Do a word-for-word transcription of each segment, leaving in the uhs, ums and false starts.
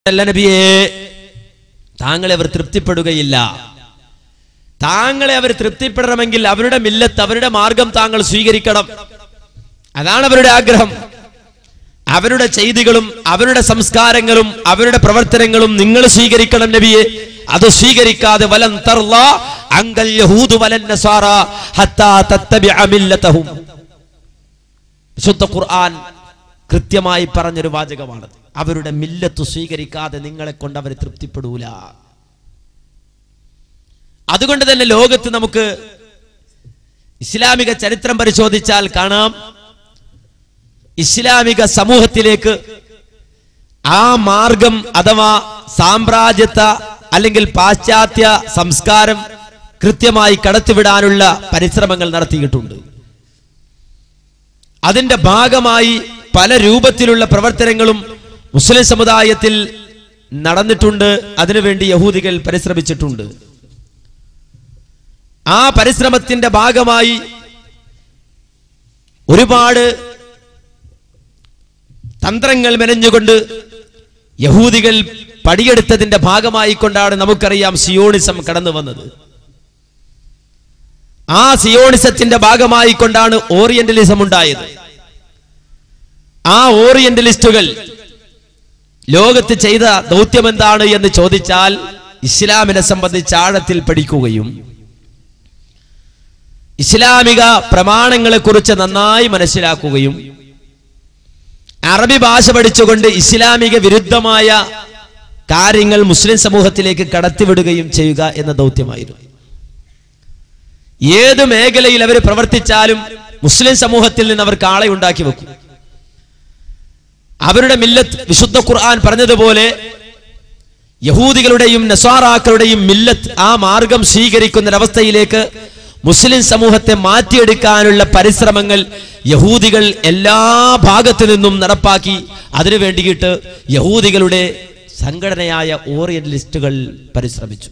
നബിയെ താങ്കളെ അവർ തൃപ്തിപ്പെടുകയില്ല. താങ്കളെ അവർ തൃപ്തിപ്പെടണമെങ്കിൽ അവരുടെ മില്ലത്ത്, അവരുടെ മാർഗം താങ്കൾ സ്വീകരിക്കണം. അതാണ് അവരുടെ ആഗ്രഹം. അവരുടെ ചെയ്തികളും അവരുടെ സംസ്കാരങ്ങളും അവരുടെ പ്രവർത്തനങ്ങളും നിങ്ങൾ സ്വീകരിക്കണം നബിയെ. അത് സ്വീകരിക്കാതെ വലൻ തർള അങ്കൽ യഹൂദു വലൻ നസാറ ഹത്താ തത്തബിഅ മില്ലതഹും. വിശുദ്ധ ഖുർആൻ കൃത്യമായി പറഞ്ഞൊരു വാചകമാണ്. അവരുടെ മില്ലത്ത് സ്വീകരിക്കാതെ നിങ്ങളെ കൊണ്ട് അവർ തൃപ്തിപ്പെടൂല. അതുകൊണ്ട് തന്നെ ലോകത്ത് നമുക്ക് ഇസ്ലാമിക ചരിത്രം പരിശോധിച്ചാൽ കാണാം, ഇസ്ലാമിക സമൂഹത്തിലേക്ക് ആ മാർഗം അഥവാ സാമ്രാജ്യത്വ അല്ലെങ്കിൽ പാശ്ചാത്യ സംസ്കാരം കൃത്യമായി കടത്തിവിടാനുള്ള പരിശ്രമങ്ങൾ നടത്തിയിട്ടുണ്ട്. അതിന്റെ ഭാഗമായി പല രൂപത്തിലുള്ള പ്രവർത്തനങ്ങളും മുസ്ലിം സമുദായത്തിൽ നടന്നിട്ടുണ്ട്. അതിനുവേണ്ടി യഹൂദികൾ പരിശ്രമിച്ചിട്ടുണ്ട്. ആ പരിശ്രമത്തിന്റെ ഭാഗമായി ഒരുപാട് തന്ത്രങ്ങൾ മെനഞ്ഞുകൊണ്ട് യഹൂദികൾ പടിയെടുത്തതിന്റെ ഭാഗമായി കൊണ്ടാണ് നമുക്കറിയാം സിയോണിസം കടന്നു വന്നത്. ആ സിയോണിസത്തിന്റെ ഭാഗമായി കൊണ്ടാണ് ഓറിയന്റലിസം ഉണ്ടായത്. ആ ഓറിയന്റലിസ്റ്റുകൾ ലോകത്ത് ചെയ്ത ദൗത്യം എന്താണ് എന്ന് ചോദിച്ചാൽ, ഇസ്ലാമിനെ സംബന്ധിച്ച് ആഴത്തിൽ പഠിക്കുകയും ഇസ്ലാമിക പ്രമാണങ്ങളെ കുറിച്ച് നന്നായി മനസ്സിലാക്കുകയും അറബി ഭാഷ പഠിച്ചുകൊണ്ട് ഇസ്ലാമിക വിരുദ്ധമായ കാര്യങ്ങൾ മുസ്ലിം സമൂഹത്തിലേക്ക് കടത്തിവിടുകയും ചെയ്യുക എന്ന ദൗത്യമായിരുന്നു. ഏത് മേഖലയിൽ അവർ പ്രവർത്തിച്ചാലും മുസ്ലിം സമൂഹത്തിൽ നിന്ന് അവർക്ക് ആളെ ഉണ്ടാക്കി വെക്കും. അവരുടെ മില്ലത്ത്, വിശുദ്ധ ഖുർആൻ പറഞ്ഞതുപോലെ യഹൂദികളുടെയും നസ്വാറാക്കളുടെയും മില്ലത്ത്, ആ മാർഗം സ്വീകരിക്കുന്നൊരവസ്ഥയിലേക്ക് മുസ്ലിം സമൂഹത്തെ മാറ്റിയെടുക്കാനുള്ള പരിശ്രമങ്ങൾ യഹൂദികൾ എല്ലാ ഭാഗത്തു നിന്നും നടപ്പാക്കി. അതിനു വേണ്ടിയിട്ട് യഹൂദികളുടെ സംഘടനയായ ഓറിയന്റലിസ്റ്റുകൾ പരിശ്രമിച്ചു.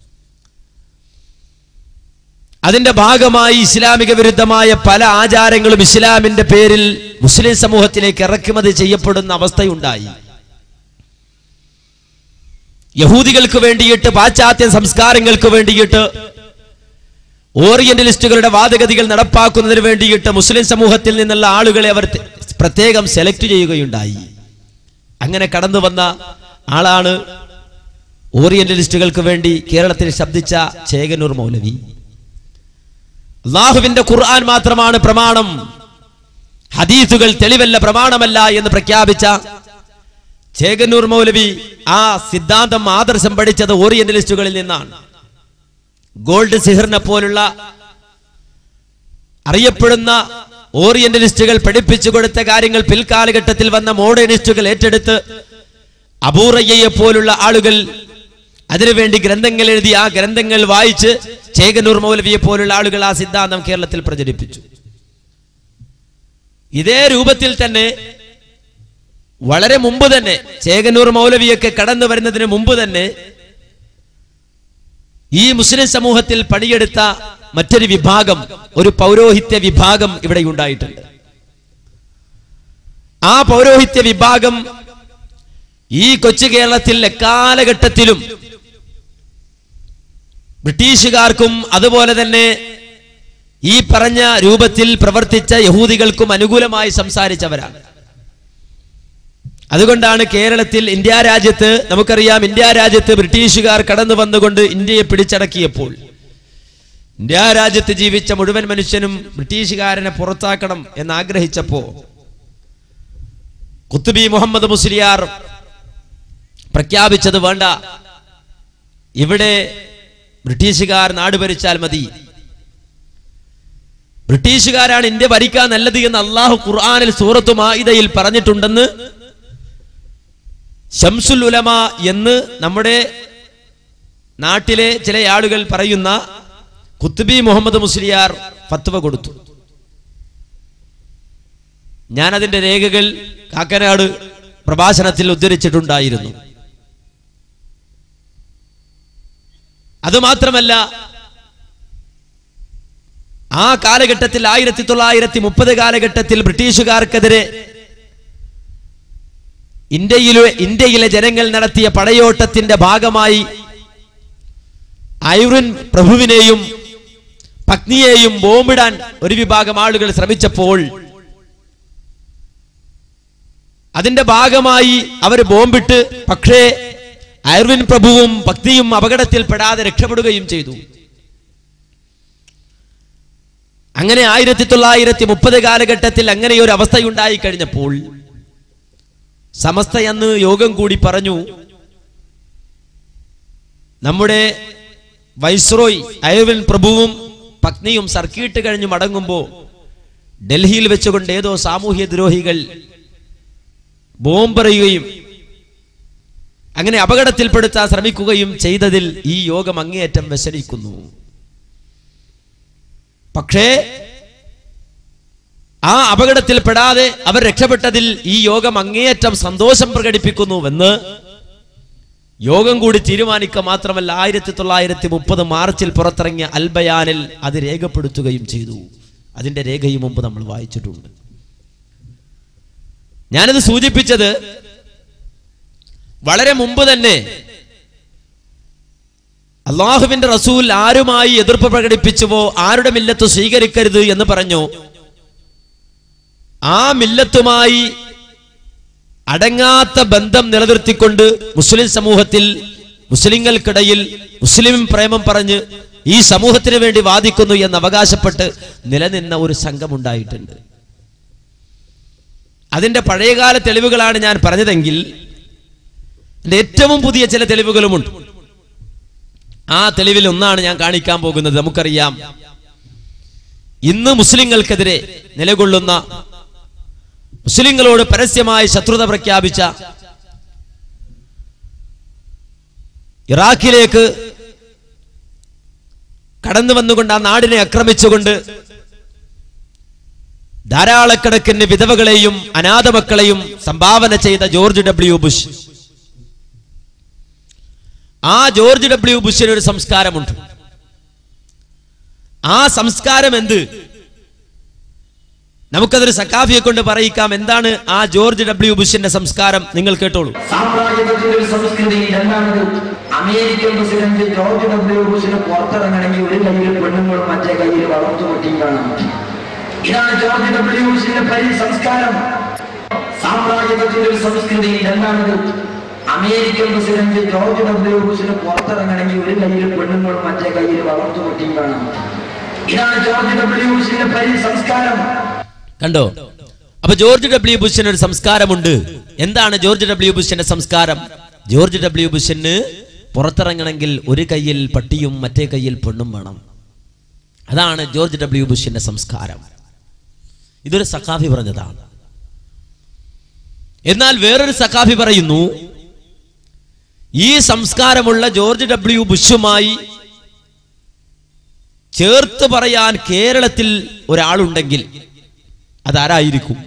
അതിന്റെ ഭാഗമായി ഇസ്ലാമിക വിരുദ്ധമായ പല ആചാരങ്ങളും ഇസ്ലാമിന്റെ പേരിൽ മുസ്ലിം സമൂഹത്തിലേക്ക് ഇറക്കുമതി ചെയ്യപ്പെടുന്ന അവസ്ഥയുണ്ടായി. യഹൂദികൾക്ക് വേണ്ടിയിട്ട്, പാശ്ചാത്യ സംസ്കാരങ്ങൾക്ക് വേണ്ടിയിട്ട് ഓറിയന്റലിസ്റ്റുകളുടെ വാദഗതികൾ നടപ്പാക്കുന്നതിന് വേണ്ടിയിട്ട് മുസ്ലിം സമൂഹത്തിൽ നിന്നുള്ള ആളുകളെ അവർ പ്രത്യേകം സെലക്ട് ചെയ്യുകയുണ്ടായി. അങ്ങനെ കടന്നു വന്ന ആളാണ് ഓറിയന്റലിസ്റ്റുകൾക്ക് വേണ്ടി കേരളത്തിൽ ശബ്ദിച്ച ചേകന്നൂർ മൗലവി. അല്ലാഹുവിന്റെ ഖുർആൻ മാത്രമാണ് പ്രമാണം, ഹദീസുകൾ തെളിവല്ല, പ്രമാണമല്ല എന്ന് പ്രഖ്യാപിച്ച ചേകന്നൂർ മൗലവി ആ സിദ്ധാന്തം, ആദർശം പഠിച്ചത് ഓറിയന്റലിസ്റ്റുകളിൽ നിന്നാണ്. ഗോൾഡ് സിഹറിനെ പോലുള്ള അറിയപ്പെടുന്ന ഓറിയന്റലിസ്റ്റുകൾ പഠിപ്പിച്ചു കൊടുത്ത കാര്യങ്ങൾ പിൽക്കാലഘട്ടത്തിൽ വന്ന മോഡേണിസ്റ്റുകൾ ഏറ്റെടുത്ത് അബൂറയ്യയെ പോലുള്ള ആളുകൾ അതിനുവേണ്ടി ഗ്രന്ഥങ്ങൾ എഴുതി. ആ ഗ്രന്ഥങ്ങൾ വായിച്ച് ചേകന്നൂർ മൗലവിയെ പോലുള്ള ആളുകൾ ആ സിദ്ധാന്തം കേരളത്തിൽ പ്രചരിപ്പിച്ചു. ഇതേ രൂപത്തിൽ തന്നെ വളരെ മുമ്പ് തന്നെ, ചേകന്നൂർ മൗലവിയൊക്കെ കടന്നു വരുന്നതിന് മുമ്പ് തന്നെ ഈ മുസ്ലിം സമൂഹത്തിൽ പണിയെടുത്ത മറ്റൊരു വിഭാഗം, ഒരു പൗരോഹിത്യ വിഭാഗം ഇവിടെ ഉണ്ടായിട്ടുണ്ട്. ആ പൗരോഹിത്യ വിഭാഗം ഈ കൊച്ചു കേരളത്തിൽ എക്കാലഘട്ടത്തിലും ബ്രിട്ടീഷുകാർക്കും അതുപോലെ തന്നെ ഈ പറഞ്ഞ രൂപത്തിൽ പ്രവർത്തിച്ച യഹൂദികൾക്കും അനുകൂലമായി സംസാരിച്ചവരാണ്. അതുകൊണ്ടാണ് കേരളത്തിൽ, ഇന്ത്യ രാജ്യത്ത് നമുക്കറിയാം, ഇന്ത്യ രാജ്യത്ത് ബ്രിട്ടീഷുകാർ കടന്നു വന്നുകൊണ്ട് ഇന്ത്യയെ പിടിച്ചടക്കിയപ്പോൾ ഇന്ത്യ രാജ്യത്ത് ജീവിച്ച മുഴുവൻ മനുഷ്യനും ബ്രിട്ടീഷുകാരനെ പുറത്താക്കണം എന്നാഗ്രഹിച്ചപ്പോ ഖുത്ബി മുഹമ്മദ് മുസ്ലിയാർ പ്രഖ്യാപിച്ചത്, വേണ്ട, ഇവിടെ ബ്രിട്ടീഷുകാർ നാട് ഭരിച്ചാൽ മതി, ബ്രിട്ടീഷുകാരാണ് ഇന്ത്യ ഭരിക്കാൻ നല്ലത് എന്ന് അല്ലാഹു ഖുർആനിൽ സൂറത്തു മാഇദയിൽ പറഞ്ഞിട്ടുണ്ടെന്ന് ശംസുൽ ഉലമ എന്ന് നമ്മുടെ നാട്ടിലെ ചില ആളുകൾ പറയുന്ന ഖുത്ബി മുഹമ്മദ് മുസ്ലിയാർ ഫത്വ കൊടുത്തു. ഞാനതിന്റെ രേഖകൾ കാക്കനാട് പ്രഭാഷണത്തിൽ ഉദ്ധരിച്ചിട്ടുണ്ടായിരുന്നു. അതുമാത്രമല്ല, ആ കാലഘട്ടത്തിൽ ആയിരത്തി തൊള്ളായിരത്തി മുപ്പത് കാലഘട്ടത്തിൽ ബ്രിട്ടീഷുകാർക്കെതിരെ ഇന്ത്യയിലെ ഇന്ത്യയിലെ ജനങ്ങൾ നടത്തിയ പടയോട്ടത്തിന്റെ ഭാഗമായി ഐറിൻ പ്രഭുവിനെയും പത്നിയെയും ബോംബിടാൻ ഒരു വിഭാഗം ആളുകൾ ശ്രമിച്ചപ്പോൾ അതിന്റെ ഭാഗമായി അവർ ബോംബിട്ട്, പക്ഷേ ഐറിൻ പ്രഭുവും പത്നിയും അപകടത്തിൽപ്പെടാതെ രക്ഷപ്പെടുകയും ചെയ്തു. അങ്ങനെ ആയിരത്തി തൊള്ളായിരത്തി മുപ്പത് കാലഘട്ടത്തിൽ അങ്ങനെ ഒരു അവസ്ഥയുണ്ടായി കഴിഞ്ഞപ്പോൾ സമസ്ത അന്ന് യോഗം കൂടി പറഞ്ഞു, നമ്മുടെ വൈസ്രോയ് ഐറിൻ പ്രഭുവും പത്നിയും സർക്കിട്ട് കഴിഞ്ഞ് മടങ്ങുമ്പോൾ ഡൽഹിയിൽ വെച്ചുകൊണ്ട് ഏതോ സാമൂഹ്യ ദ്രോഹികൾ ബോംബെറിയുകയും അങ്ങനെ അപകടത്തിൽപ്പെടുത്താൻ ശ്രമിക്കുകയും ചെയ്തതിൽ ഈ യോഗം അങ്ങേയറ്റം വ്യസനിക്കുന്നു. പക്ഷേ ആ അപകടത്തിൽപ്പെടാതെ അവർ രക്ഷപ്പെട്ടതിൽ ഈ യോഗം അങ്ങേയറ്റം സന്തോഷം പ്രകടിപ്പിക്കുന്നുവെന്ന് യോഗം കൂടി തീരുമാനിക്കുക മാത്രമല്ല, ആയിരത്തി തൊള്ളായിരത്തി മുപ്പത് മാർച്ചിൽ പുറത്തിറങ്ങിയ അൽബയാനിൽ അത് രേഖപ്പെടുത്തുകയും ചെയ്തു. അതിന്റെ രേഖയും മുമ്പ് നമ്മൾ വായിച്ചിട്ടുണ്ട്. ഞാനത് സൂചിപ്പിച്ചത് വളരെ മുമ്പ് തന്നെ അള്ളാഹുവിന്റെ റസൂൽ ആരുമായി എതിർപ്പ് പ്രകടിപ്പിച്ചുവോ, ആരുടെ മില്ലത്ത് സ്വീകരിക്കരുത് എന്ന് പറഞ്ഞു, ആ മില്ലത്തുമായി അടങ്ങാത്ത ബന്ധം നിലനിർത്തിക്കൊണ്ട് മുസ്ലിം സമൂഹത്തിൽ മുസ്ലിങ്ങൾക്കിടയിൽ മുസ്ലിം പ്രേമം പറഞ്ഞ് ഈ സമൂഹത്തിന് വേണ്ടി വാദിക്കുന്നു എന്ന് അവകാശപ്പെട്ട് നിലനിന്ന ഒരു സംഘം ഉണ്ടായിട്ടുണ്ട്. അതിന്റെ പഴയകാല തെളിവുകളാണ് ഞാൻ പറഞ്ഞതെങ്കിൽ ഏറ്റവും പുതിയ ചില തെളിവുകളുമുണ്ട്. ആ തെളിവിൽ ഒന്നാണ് ഞാൻ കാണിക്കാൻ പോകുന്നത്. നമുക്കറിയാം, ഇന്ന് മുസ്ലിങ്ങൾക്കെതിരെ നിലകൊള്ളുന്ന, മുസ്ലിങ്ങളോട് പരസ്യമായി ശത്രുത പ്രഖ്യാപിച്ച, ഇറാഖിലേക്ക് കടന്നു വന്നുകൊണ്ട് ആ നാടിനെ ആക്രമിച്ചുകൊണ്ട് ധാരാളക്കണക്കിന് വിധവകളെയും അനാഥ മക്കളെയും സംഭാവന ചെയ്ത ജോർജ് ഡബ്ല്യു ബുഷ്, ആ ജോർജ് ഡബ്ല്യു ബുഷിന് ഒരു സംസ്കാരമുണ്ട്. ആ സംസ്കാരം എന്ത്? നമുക്കതൊരു സക്കാഫിയെ കൊണ്ട് പറയിക്കാം. എന്താണ് ആ ജോർജ് ഡബ്ല്യു ബുഷിന്റെ സംസ്കാരം? നിങ്ങൾ കേട്ടോളൂ. അമേരിക്കൻ പ്രസിഡന്റ് ജോർജ് ഡബ്ല്യു ബുഷിന് പുറത്തിറങ്ങണമെങ്കിൽ ഒരു കയ്യിൽ പെണ്ണുങ്ങളും മറ്റേ കയ്യിൽ വളർത്തു കുട്ടിയും കാണാം. ഇതാണ് ജോർജ് ഡബ്ല്യു ബുഷിന്റെ പരി സംസ്കാരം. സാമ്രാജ്യത്തിന്റെ ഒരു സംസ്കൃതി. രണ്ടാമത്, അമേരിക്കൻ പ്രസിഡന്റ് ജോർജ് ഡബ്ല്യു ബുഷിന് പുറത്തിറങ്ങണമെങ്കിൽ ഒരു കയ്യിൽ പെണ്ണുങ്ങളും മറ്റേ കയ്യിൽ വളർത്തു കുട്ടിയും കാണാം. ഇതാണ് ജോർജ് ഡബ്ല്യു ബുഷിന്റെ പരി സംസ്കാരം. കണ്ടോ? അപ്പൊ ജോർജ് ഡബ്ല്യു ബുഷിന് ഒരു സംസ്കാരമുണ്ട്. എന്താണ് ജോർജ് ഡബ്ല്യു ബുഷിന്റെ സംസ്കാരം? ജോർജ് ഡബ്ല്യു ബുഷിന് പുറത്തിറങ്ങണമെങ്കിൽ ഒരു കയ്യിൽ പട്ടിയും മറ്റേ കയ്യിൽ പെണ്ണും വേണം. അതാണ് ജോർജ് ഡബ്ല്യു ബുഷിന്റെ സംസ്കാരം. ഇതൊരു സഖാഫി പറഞ്ഞതാണ്. എന്നാൽ വേറൊരു സഖാഫി പറയുന്നു, ഈ സംസ്കാരമുള്ള ജോർജ് ഡബ്ല്യു ബുഷുമായി ചേർത്ത് പറയാൻ കേരളത്തിൽ ഒരാളുണ്ടെങ്കിൽ അതാരായിരിക്കും?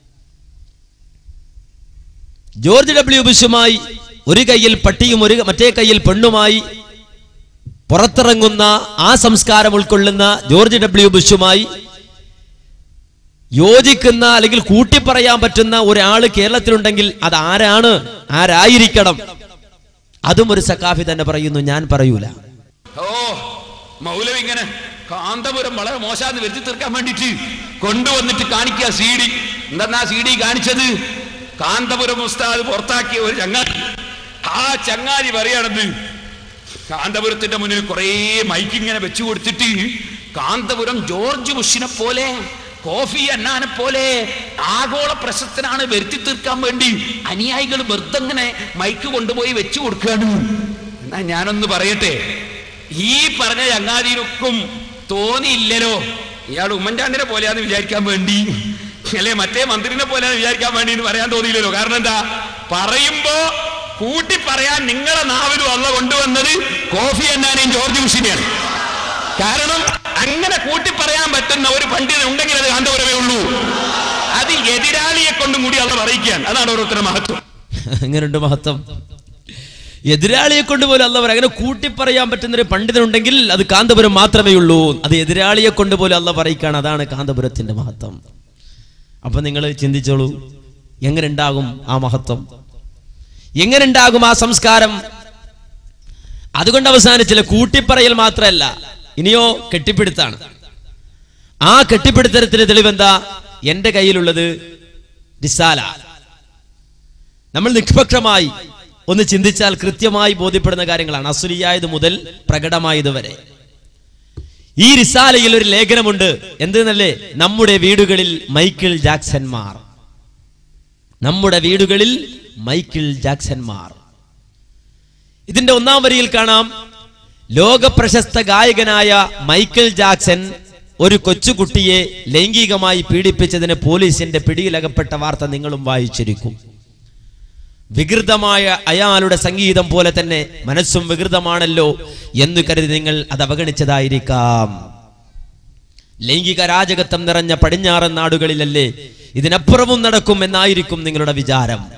ജോർജ് ഡബ്ല്യു ബുഷുമായി ഒരു കയ്യിൽ പട്ടിയും ഒരു മറ്റേ കയ്യിൽ പെണ്ണുമായി പുറത്തിറങ്ങുന്ന, ആ സംസ്കാരം ഉൾക്കൊള്ളുന്ന ജോർജ് ഡബ്ല്യു ബുഷുമായി യോജിക്കുന്ന അല്ലെങ്കിൽ കൂട്ടിപ്പറയാൻ പറ്റുന്ന ഒരാൾ കേരളത്തിലുണ്ടെങ്കിൽ അത് ആരാണ്, ആരായിരിക്കണം? അതും ഒരു സഖാഫി തന്നെ പറയുന്നു, ഞാൻ പറയൂല. ഓ മൗലവി ഇങ്ങനെ കാന്തപുരം വളരെ മോശാന്ന് വരുത്തി തീർക്കാൻ വേണ്ടിട്ട് കൊണ്ടുവന്നിട്ട് കാണിക്കുക സി ഡി. എന്താ സി ഡി കാണിച്ചത്? കാന്തപുരം ഉസ്താദ് പുറത്താക്കിയ ഒരു ചങ്ങാതി. ആ ചങ്ങാതി പറയണത്, കാന്തപുരത്തിന്റെ മുന്നിൽ കുറെ മൈക്ക് ഇങ്ങനെ വെച്ചു കൊടുത്തിട്ട് കാന്തപുരം ജോർജ് ബുഷിനെ പോലെ, കോഫി അന്നാനെ പോലെ ആഗോള പ്രശസ്തനാണ് വരുത്തി തീർക്കാൻ വേണ്ടി അനുയായികൾ വെറുതെ ഇങ്ങനെ മൈക്ക് കൊണ്ടുപോയി വെച്ചു കൊടുക്കുകയാണ്. എന്നാ ഞാനൊന്ന് പറയട്ടെ, ഈ പറഞ്ഞ ചങ്ങാതിനൊക്കും തോന്നിയില്ലല്ലോ ഇയാൾ ഉമ്മൻചാണ്ടിനെ പോലെയാന്ന് വിചാരിക്കാൻ വേണ്ടി, അല്ലെ മറ്റേ മന്ത്രിനെ പോലെയാന്ന് വിചാരിക്കാൻ വേണ്ടി എന്ന് പറയാൻ തോന്നിയില്ലല്ലോ. കാരണം എന്താ? പറയുമ്പോ കൂട്ടി പറയാൻ നിങ്ങളെ നാവിലും അല്ല കൊണ്ടുവന്നത് കോഫി അന്നാനെയും ജോർജ് ബുഷിനെയാണ്. കാരണം അങ്ങനെ കൂട്ടി പറയാൻ പറ്റുന്ന ഒരു പണ്ഡിതൻ ഉണ്ടെങ്കിൽ അത് കാന്തപുരമേ ഉള്ളൂ. അത് എതിരാളിയെ കൊണ്ടും കൂടി അത് പറയിക്കാൻ. അതാണ് ഓരോരുത്തരുടെ മഹത്വം. അങ്ങനെയുണ്ട് മഹത്വം. എതിരാളിയെ കൊണ്ട് പോലും അല്ല പറയാം. അങ്ങനെ കൂട്ടിപ്പറയാൻ പറ്റുന്ന ഒരു പണ്ഡിതനുണ്ടെങ്കിൽ അത് കാന്തപുരം മാത്രമേ ഉള്ളൂ. അത് എതിരാളിയെ കൊണ്ട് പോലും അല്ല പറയിക്കാണ്. അതാണ് കാന്തപുരത്തിന്റെ മഹത്വം. അപ്പൊ നിങ്ങൾ ചിന്തിച്ചോളൂ, എങ്ങനെ ഉണ്ടാകും ആ മഹത്വം? എങ്ങനെ ഉണ്ടാകും ആ സംസ്കാരം? അതുകൊണ്ട് അവസാനിച്ചില്ല. കൂട്ടിപ്പറയൽ മാത്രമല്ല, ഇനിയോ കെട്ടിപ്പിടുത്താണ്. ആ കെട്ടിപ്പിടുത്തരത്തിന് തെളിവെന്താ? എന്റെ കയ്യിലുള്ളത് റിസാല. നമ്മൾ നിഷ്പക്ഷമായി ഒന്ന് ചിന്തിച്ചാൽ കൃത്യമായി ബോധ്യപ്പെടുന്ന കാര്യങ്ങളാണ്, അസുലിയായത് മുതൽ പ്രകടമായത് വരെ. ഈ റിസാലയിൽ ഒരു ലേഖനമുണ്ട്. എന്തെന്നല്ലേ? നമ്മുടെ വീടുകളിൽ മൈക്കിൾ ജാക്സൺമാർ, നമ്മുടെ വീടുകളിൽ മൈക്കിൾ ജാക്സൺമാർ. ഇതിന്റെ ഒന്നാം വരിയിൽ കാണാം, ലോക പ്രശസ്ത ഗായകനായ മൈക്കിൾ ജാക്സൺ ഒരു കൊച്ചുകുട്ടിയെ ലൈംഗികമായി പീഡിപ്പിച്ചതിന് പോലീസിന്റെ പിടിയിലകപ്പെട്ട വാർത്ത നിങ്ങളും വായിച്ചിരിക്കും. വികൃതമായ അയാളുടെ സംഗീതം പോലെ തന്നെ മനസ്സും വികൃതമാണല്ലോ എന്ന് കരുതി നിങ്ങൾ അത് അവഗണിച്ചതായിരിക്കാം. ലൈംഗിക രാജകത്വം നിറഞ്ഞ പടിഞ്ഞാറൻ നാടുകളിലല്ലേ ഇതിനപ്പുറവും നടക്കും എന്നായിരിക്കും നിങ്ങളുടെ വിചാരം.